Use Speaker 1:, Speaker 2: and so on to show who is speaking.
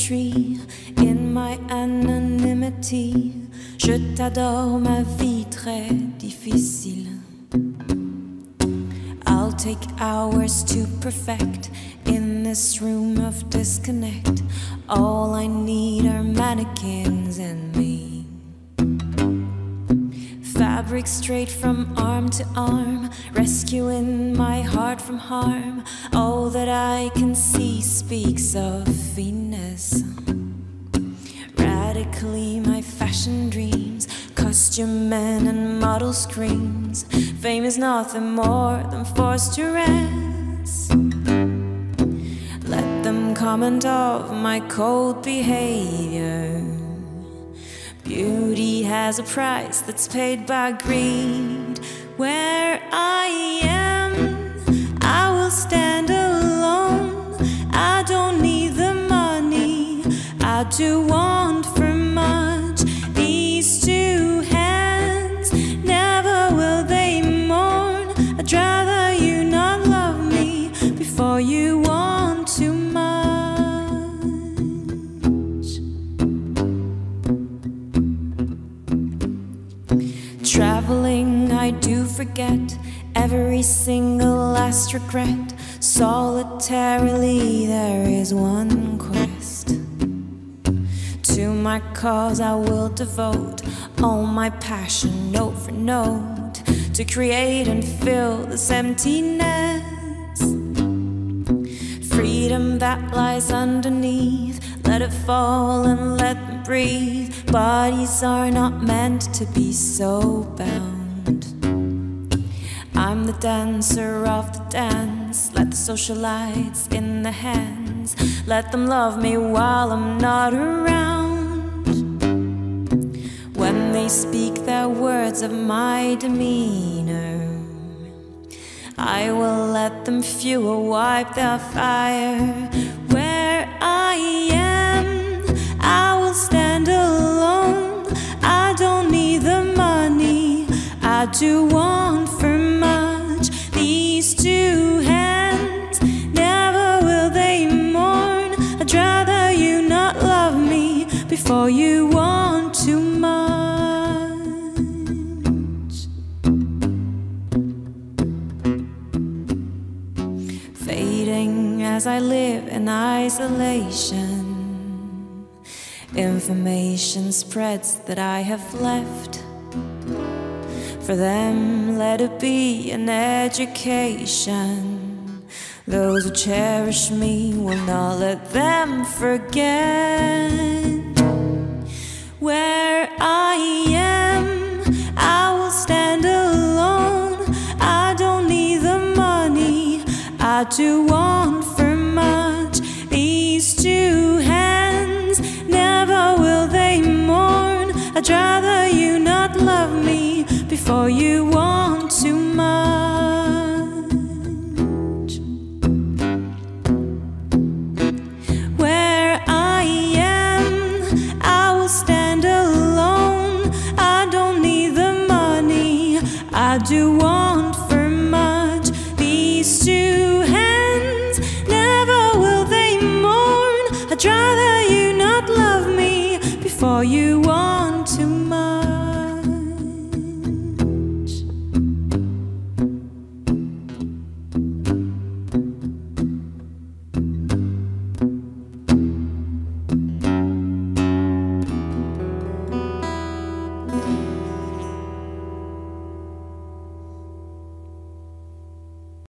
Speaker 1: tree in my anonymity. Je t'adore, ma vie très difficile. I'll take hours to perfect in this room of disconnect. All I need are mannequins and me. Fabric straight from arm to arm, rescuing my heart from harm. All that I can see speaks of Venus. Radically my fashion dreams, costume men and model screams. Fame is nothing more than forced duress. Let them comment of my cold behavior. Beauty has a price that's paid by greed. Where I am, I will stand alone. I don't need the money, I do want for much. These two hands, never will they mourn. I'd rather you not love me before you want too much. Traveling, I do forget every single last regret. Solitarily there is one quest. To my cause I will devote all my passion, note for note, to create and fill this emptiness. Freedom that lies underneath, let it fall and let them breathe. Bodies are not meant to be so bound. I'm the dancer of the dance. Let the socialites in the hands, let them love me while I'm not around. When they speak their words of my demeanor, I will let them fuel, wipe their fire. Where I am, I will stand alone. I don't need the money, I do want for much. These two hands, never will they mourn. I'd rather you not love me before you want too much. Fading as I live in isolation, information spreads that I have left. For them, let it be an education. Those who cherish me will not let them forget. Where I am, I will stand alone. I don't need the money, I do want for much. These two hands, never will they mourn. I'd rather you not love me before you want too much. Where I am, I will stand alone. I don't need the money, I do want for much. These two hands, never will they mourn. I'd rather you not love me before you want